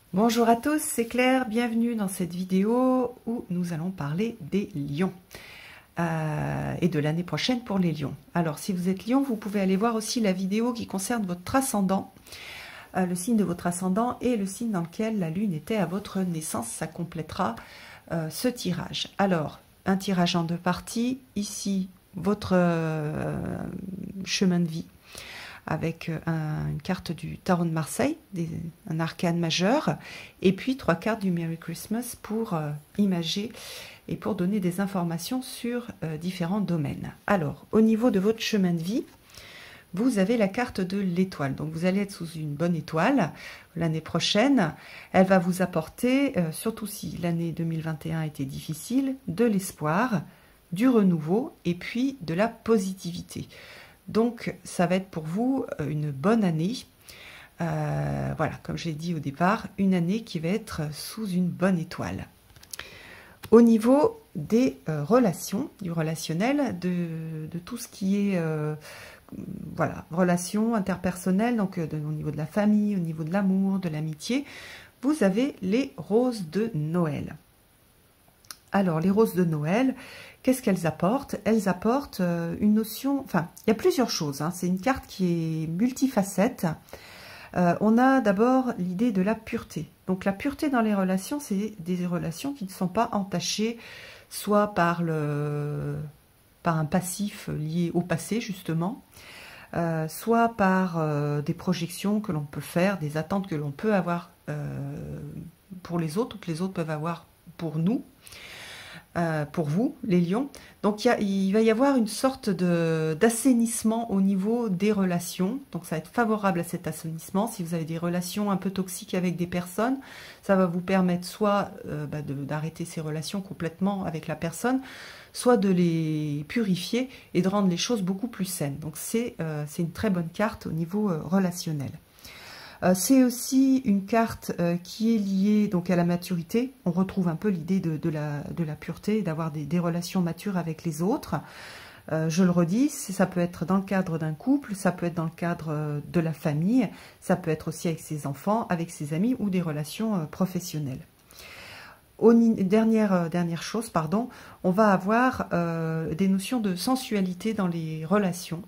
Bonjour à tous, c'est Claire, bienvenue dans cette vidéo où nous allons parler des lions et de l'année prochaine pour les lions. Alors si vous êtes lion, vous pouvez aller voir aussi la vidéo qui concerne votre ascendant, le signe de votre ascendant et le signe dans lequel la lune était à votre naissance, ça complétera ce tirage. Alors, un tirage en deux parties, ici votre chemin de vie, avec une carte du Tarot de Marseille, un arcane majeur, et puis 3 cartes du Merry Christmas pour imager et pour donner des informations sur différents domaines. Alors, au niveau de votre chemin de vie, vous avez la carte de l'étoile. Donc, vous allez être sous une bonne étoile l'année prochaine. Elle va vous apporter, surtout si l'année 2021 était difficile, de l'espoir, du renouveau et puis de la positivité. Donc, ça va être pour vous une bonne année. Voilà, comme j'ai dit au départ, une année qui va être sous une bonne étoile. Au niveau des relations, du relationnel, de tout ce qui est voilà, relations interpersonnelles, donc au niveau de la famille, au niveau de l'amour, de l'amitié, vous avez les roses de Noël. Alors, les roses de Noël, qu'est-ce qu'elles apportent? Elles apportent une notion... Enfin, il y a plusieurs choses. Hein. C'est une carte qui est multifacette. On a d'abord l'idée de la pureté. Donc, la pureté dans les relations, c'est des relations qui ne sont pas entachées soit par un passif lié au passé, justement, soit par des projections que l'on peut faire, des attentes que l'on peut avoir pour les autres, ou que les autres peuvent avoir pour nous. Pour vous, les lions. Donc, il va y avoir une sorte d'assainissement au niveau des relations. Donc, ça va être favorable à cet assainissement. Si vous avez des relations un peu toxiques avec des personnes, ça va vous permettre soit d'arrêter ces relations complètement avec la personne, soit de les purifier et de rendre les choses beaucoup plus saines. Donc, c'est une très bonne carte au niveau relationnel. C'est aussi une carte qui est liée donc à la maturité. On retrouve un peu l'idée de la pureté, d'avoir des relations matures avec les autres. Je le redis, ça peut être dans le cadre d'un couple, ça peut être dans le cadre de la famille, ça peut être aussi avec ses enfants, avec ses amis ou des relations professionnelles. Dernière chose, pardon, on va avoir des notions de sensualité dans les relations.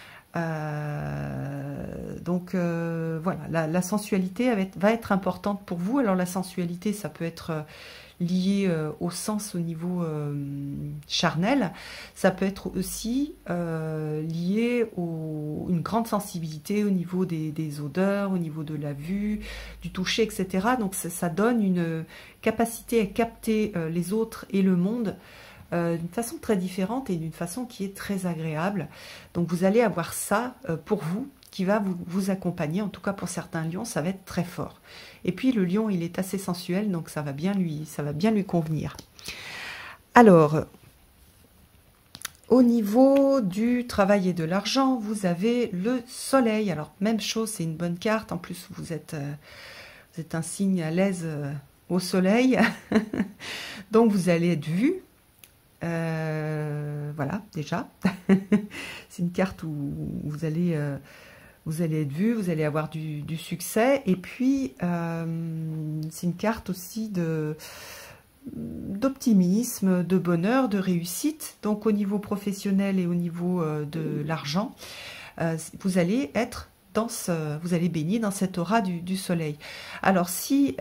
Voilà, la sensualité va être importante pour vous. Alors la sensualité, ça peut être lié au sens au niveau charnel, ça peut être aussi lié à une grande sensibilité au niveau des odeurs, au niveau de la vue, du toucher, etc. Donc ça donne une capacité à capter les autres et le monde d'une façon très différente et d'une façon qui est très agréable. Donc vous allez avoir ça pour vous, qui va vous accompagner, en tout cas pour certains lions, ça va être très fort. Et puis le lion, il est assez sensuel, donc ça va bien lui convenir. Alors, au niveau du travail et de l'argent, vous avez le soleil. Alors, même chose, c'est une bonne carte. En plus, vous êtes un signe à l'aise au soleil. Donc, vous allez être vu. Voilà, déjà. C'est une carte où vous allez être vu, vous allez avoir du succès. Et puis, c'est une carte aussi d'optimisme, de bonheur, de réussite. Donc, au niveau professionnel et au niveau de l'argent, vous allez être vous allez baigner dans cette aura du soleil. Alors si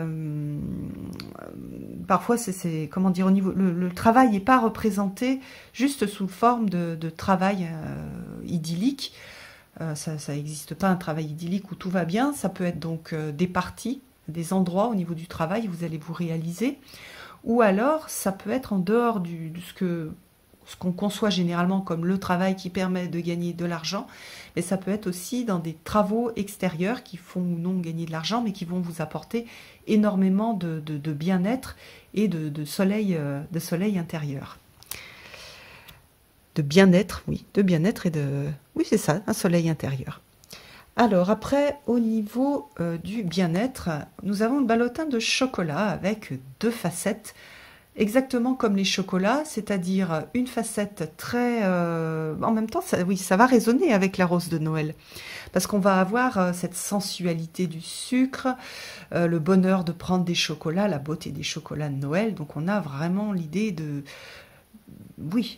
parfois c'est comment dire, au niveau le travail n'est pas représenté juste sous forme de travail idyllique, ça n'existe pas un travail idyllique où tout va bien. Ça peut être donc des parties, des endroits au niveau du travail où vous allez vous réaliser, ou alors ça peut être en dehors de ce qu'on conçoit généralement comme le travail qui permet de gagner de l'argent, mais ça peut être aussi dans des travaux extérieurs qui font ou non gagner de l'argent, mais qui vont vous apporter énormément de bien-être et de soleil intérieur. De bien-être, oui, de bien-être et de... Oui, c'est ça, un soleil intérieur. Alors après, au niveau du bien-être, nous avons le ballotin de chocolat avec 2 facettes exactement comme les chocolats, c'est-à-dire une facette très... en même temps, ça, oui, ça va résonner avec la rose de Noël, parce qu'on va avoir cette sensualité du sucre, le bonheur de prendre des chocolats, la beauté des chocolats de Noël. Donc on a vraiment l'idée de... Oui,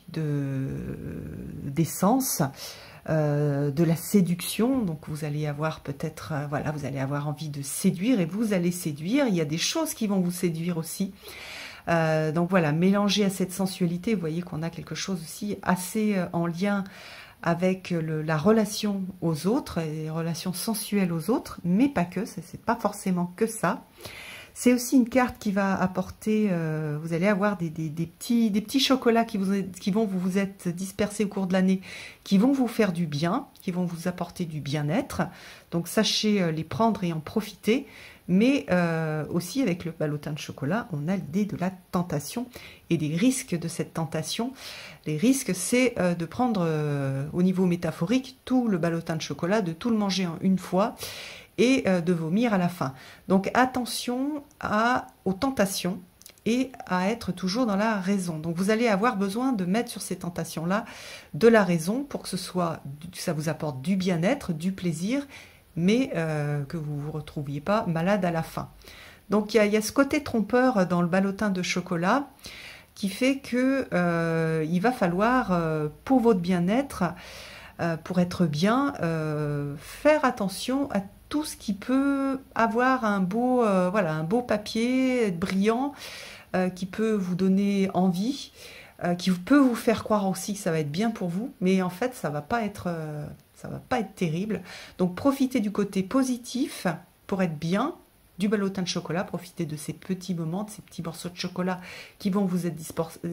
d'essence, de la séduction. Donc vous allez avoir peut-être, voilà, vous allez avoir envie de séduire et vous allez séduire. Il y a des choses qui vont vous séduire aussi. Donc voilà, mélangé à cette sensualité, vous voyez qu'on a quelque chose aussi assez en lien avec la relation aux autres, et les relations sensuelles aux autres, mais pas que, c'est pas forcément que ça. C'est aussi une carte qui va apporter, vous allez avoir des petits chocolats qui vont vous être dispersés au cours de l'année, qui vont vous faire du bien, qui vont vous apporter du bien-être. Donc sachez les prendre et en profiter. Mais aussi avec le ballotin de chocolat, on a l'idée de la tentation et des risques de cette tentation. Les risques, c'est de prendre au niveau métaphorique tout le ballotin de chocolat, de tout le manger en une fois et de vomir à la fin. Donc attention aux tentations et à être toujours dans la raison. Donc vous allez avoir besoin de mettre sur ces tentations-là de la raison pour que ça vous apporte du bien-être, du plaisir, mais que vous ne vous retrouviez pas malade à la fin. Donc il y a ce côté trompeur dans le ballotin de chocolat qui fait que il va falloir, pour votre bien-être, pour être bien, faire attention à tout ce qui peut avoir un beau papier brillant, qui peut vous donner envie, qui peut vous faire croire aussi que ça va être bien pour vous, mais en fait ça va pas être terrible. Donc profitez du côté positif pour être bien, du ballotin de chocolat, profitez de ces petits moments, de ces petits morceaux de chocolat qui vont vous être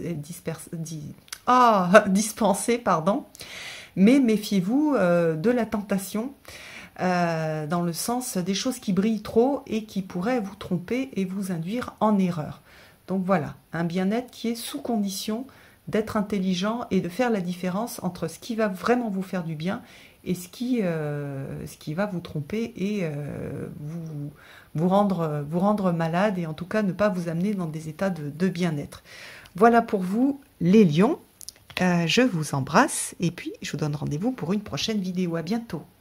dispensés, pardon. Mais méfiez-vous de la tentation, dans le sens des choses qui brillent trop et qui pourraient vous tromper et vous induire en erreur. Donc voilà, un bien-être qui est sous condition d'être intelligent et de faire la différence entre ce qui va vraiment vous faire du bien et ce qui va vous tromper et vous rendre malade, et en tout cas ne pas vous amener dans des états de bien-être. Voilà pour vous les lions. Je vous embrasse et puis je vous donne rendez-vous pour une prochaine vidéo. À bientôt.